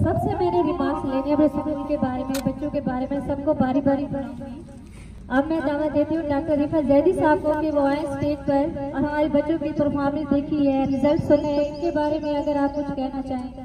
सबसे मैंने रिमार्क्स लेने अपने स्कूल के बारे में, बच्चों के बारे में, सबको बारी बारी बताऊंगी। अब मैं दावा देती हूँ डॉक्टर रिफत ज़ैदी साहब को कि वो आए स्टेज पर और हमारे बच्चों की परफॉर्मेंस देखी है, रिजल्ट सुने हैं, इनके बारे में अगर आप कुछ कहना चाहें।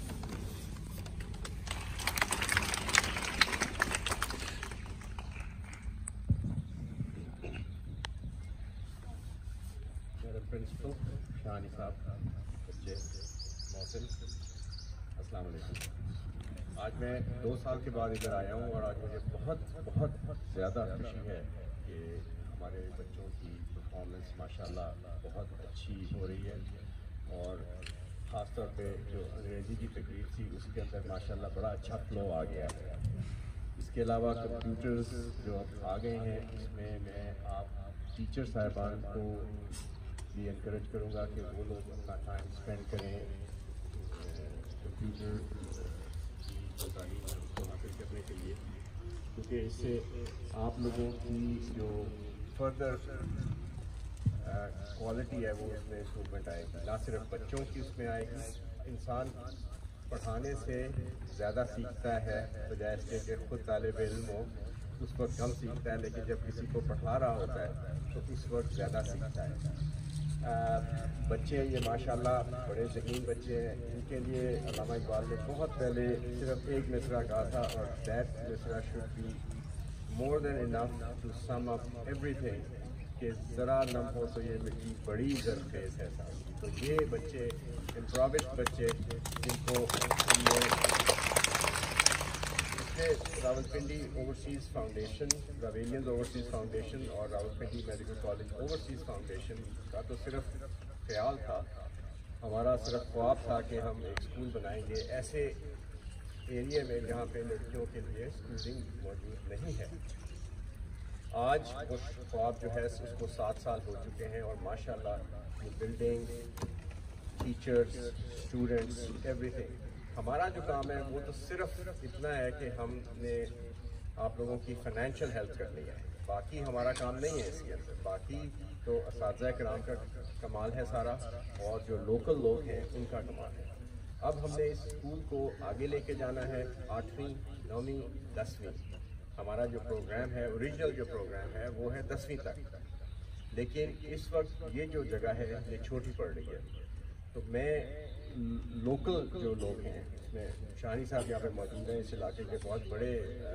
प्रिंसिपल शानी साहब, बच्चे, मौसिल, अस्सलाम वालेकुम। आज मैं 2 साल के बाद इधर आया हूँ और आज मुझे बहुत बहुत ज़्यादा खुशी है कि हमारे बच्चों की परफॉर्मेंस माशाल्लाह बहुत अच्छी हो रही है और ख़ास तौर पे जो अंग्रेज़ी की तकरीर थी उसके अंदर माशाल्लाह बड़ा अच्छा फ्लो आ गया है। इसके अलावा कंप्यूटर्स जो अब आ गए हैं उसमें मैं आप टीचर साहिबान को भी इनकरेज करूँगा कि वो लोग अपना टाइम स्पेंड करें कंप्यूटर की तालीम को हासिल करने के लिए, क्योंकि इससे आप लोगों की जो फर्दर क्वालिटी है वो उसमें इम्प्रूवमेंट आएगी, ना सिर्फ बच्चों की उसमें आएगी। इंसान पढ़ाने से ज़्यादा सीखता है बजाय इसके कि खुद तालिब इल्म हो उस वक्त कम सीखता है, लेकिन जब किसी को पढ़ा रहा होता है तो उस वक्त ज़्यादा सीखता है। बच्चे ये माशाल्लाह बड़े ज़हीन बच्चे हैं, इनके लिए अल्लामा इकबाल ने बहुत पहले सिर्फ एक मिसरा कहा था और दैट मिसरा should be more than enough to sum up everything, कि ज़रा नम हो तो ये मिट्टी बड़ी ज़रखेज़ है साहब। तो ये बच्चे इम्प्रोविस्ड बच्चे जिनको Rawalpindi overseas foundation, Rawalian overseas foundation और Rawalpindi medical college overseas foundation का तो सिर्फ ख्याल था, हमारा सिर्फ ख्वाब था कि हम एक स्कूल बनाएंगे ऐसे एरिया में जहाँ पे लड़कियों के लिए स्कूलिंग मौजूद नहीं है। आज उस ख्वाब जो है उसको 7 साल हो चुके हैं और माशाल्लाह ये बिल्डिंग, टीचर्स, स्टूडेंट्स, एवरीथिंग। हमारा जो काम है वो तो सिर्फ इतना है कि हमने आप लोगों की फाइनेंशियल हेल्प करनी है, बाकी हमारा काम नहीं है इसके अंदर। बाकी तो असातिज़ा किराम का कमाल है सारा और जो लोकल लोग हैं उनका कमाल है। अब हमने इस स्कूल को आगे लेके जाना है, 8वीं, 9वीं, 10वीं। हमारा जो प्रोग्राम है, ओरिजिनल जो प्रोग्राम है वो है 10वीं तक, लेकिन इस वक्त ये जो जगह है ये छोटी पड़ रही है। तो मैं लोकल जो लोग हैं इसमें शानी साहब यहाँ पे मौजूद हैं, इस इलाके के बहुत बड़े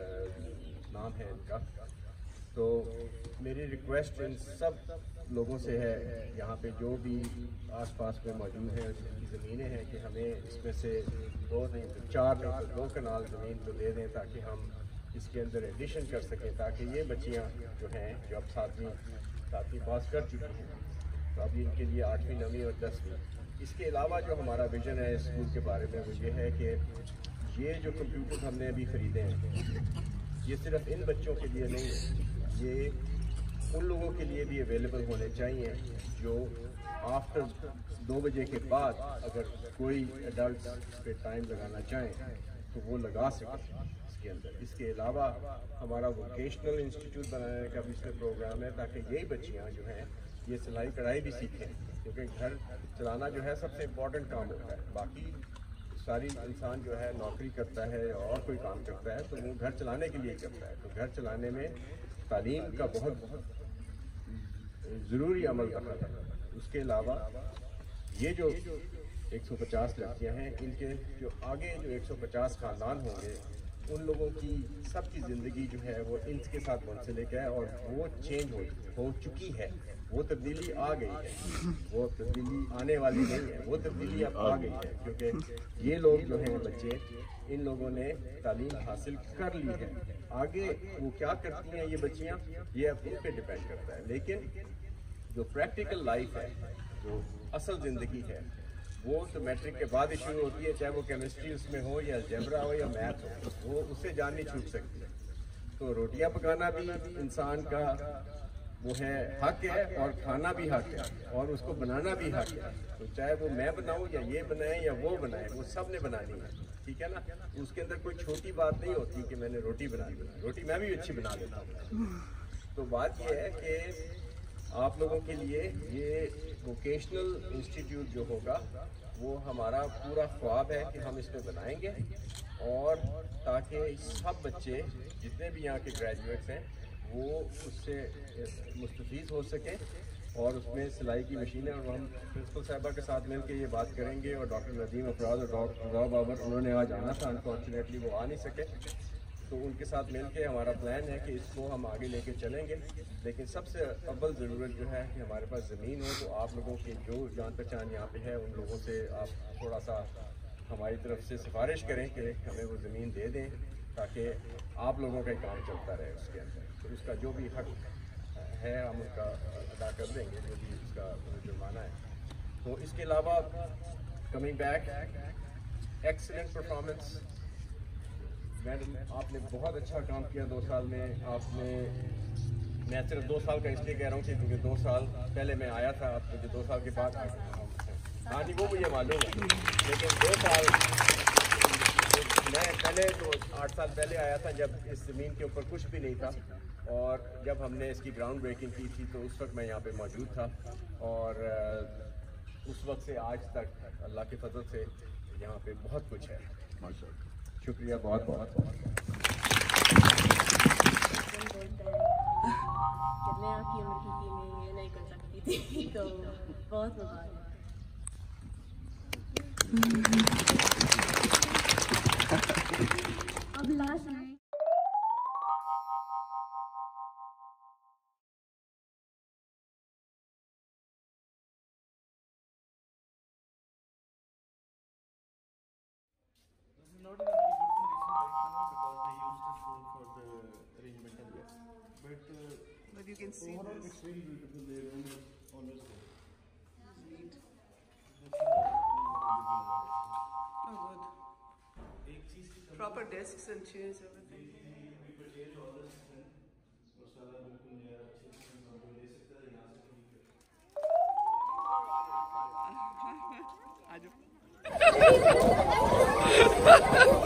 नाम है इनका, तो मेरी रिक्वेस्ट इन सब लोगों से है यहाँ पे जो भी आसपास में मौजूद हैं जिनकी ज़मीनें हैं कि हमें इसमें से 2 नहीं तो 4 नहीं तो 2 कनाल ज़मीन तो दे दें ताकि हम इसके अंदर एडिशन कर सकें, ताकि ये बच्चियाँ जो हैं जो अब 7वीं पास कर चुकी हैं तो अभी इनके लिए 8वीं, 9वीं और 10वीं। इसके अलावा जो हमारा विज़न है स्कूल के बारे में वो ये है कि ये जो कंप्यूटर हमने अभी ख़रीदे हैं ये सिर्फ इन बच्चों के लिए नहीं है, ये उन लोगों के लिए भी अवेलेबल होने चाहिए जो आफ्टर 2 बजे के बाद अगर कोई एडल्ट पे टाइम लगाना चाहें तो वो लगा सकें इसके अंदर। इसके अलावा हमारा वोकेशनल इंस्टीट्यूट बनाने का भी इसमें प्रोग्राम है ताकि यही बच्चियाँ जो हैं ये सिलाई कढ़ाई भी सीखें, क्योंकि घर चलाना जो है सबसे इम्पोर्टेंट काम होता है। बाकी सारी इंसान जो है नौकरी करता है या और कोई काम करता है तो वो घर चलाने के लिए करता है, तो घर चलाने में तालीम का बहुत ज़रूरी अमल रखा है। उसके अलावा ये जो 150 लड़कियाँ हैं इनके जो आगे जो 150 ख़ानदान होंगे उन लोगों की सबकी ज़िंदगी जो है वो इनके साथ मुंसलिक है और वो चेंज हो चुकी है, वो तब्दीली आ गई है, वो तब्दीली आने वाली नहीं है, वो तब्दीली अब आ गई है, क्योंकि ये लोग जो हैं बच्चे इन लोगों ने तालीम हासिल कर ली है। आगे वो क्या करती हैं ये बच्चियाँ ये अब उन पर डिपेंड करता है, लेकिन जो प्रैक्टिकल लाइफ है, जो असल ज़िंदगी है वो तो मैट्रिक के बाद ही शुरू होती है, चाहे वो केमिस्ट्री उसमें हो या अलजेब्रा हो या मैथ हो, वो उससे जान नहीं छूट सकती। तो रोटियां पकाना भी इंसान का वो है हक है और खाना भी हक है और उसको बनाना भी हक है। तो चाहे वो मैं बनाऊं या ये बनाए या वो बनाए, वो सब ने बनानी है, ठीक है ना। उसके अंदर कोई छोटी बात नहीं होती कि मैंने रोटी बना ली, रोटी मैं भी अच्छी बना लेता हूँ। तो बात ये है कि आप लोगों के लिए ये वोकेशनल इंस्टीट्यूट जो होगा وہ ہمارا پورا خواب ہے کہ ہم اس میں بنائیں گے، اور تاکہ سب بچے جتنے بھی یہاں کے گریجویٹس ہیں وہ اس سے مستفید ہو سکیں، اور اس میں سلائی کی مشینیں، اور ہم پرنسپل صاحبہ کے ساتھ مل کے یہ بات کریں گے، اور ڈاکٹر ندیم افراد اور ڈاکٹر بابر انہوں نے آج آنا تھا، انفارچونیٹلی وہ آ نہیں سکے، تو ان کے ساتھ مل کے ہمارا پلان ہے کہ اس کو ہم آگے لے کے چلیں گے. لیکن سب سے اول ضرورت جو ہے کہ ہمارے پاس زمین ہو. تو آپ لوگوں کی جو جان پہچان یہاں پہ ہے ان لوگوں سے آپ تھوڑا سا ہماری طرف سے سفارش کریں کہ ہمیں وہ زمین دے دیں تاکہ آپ لوگوں کا کام چلتا رہے اس کے اندر. تو اس کا جو بھی حق ہے ہم اس کا ادا کر دیں گے، جو بھی اس کا جرمانہ ہے. تو اس کے علاوہ coming back, excellent performance. Madam آپ نے بہت اچھا کام کیا 2 سال میں. آپ نے، میں صرف 2 سال کا اس لیے کہہ رہا ہوں کہ کیونکہ 2 سال پہلے میں آیا تھا، آپ مجھے 2 سال کے بعد ہاں جی وہ مجھے معلوم ہے، لیکن 2 سال میں پہلے تو 8 سال پہلے آیا تھا جب اس زمین کے اوپر کچھ بھی نہیں تھا، اور جب ہم نے اس کی گراؤنڈ بریکنگ کی تھی تو اس وقت میں یہاں پہ موجود تھا، اور اس وقت سے آج تک اللہ کے فضل سے یہاں پہ بہت کچھ ہے. شکریہ بہت بہت. جب میں آپ کی عمر کی تھی میں یہ نہیں کر سکتی تھی، تو بہت مبارک. اب لاسٹ میں not in a very good condition right now because they used this room for the arrangement of guests. But you can see overall it's very beautiful. The room is always good. Neat. Oh, good. Proper desks and chairs, everything. We purchased all this thing. और सारा बिल्कुल नया अच्छे से हम ले सकते हैं यहाँ से ठीक है. आज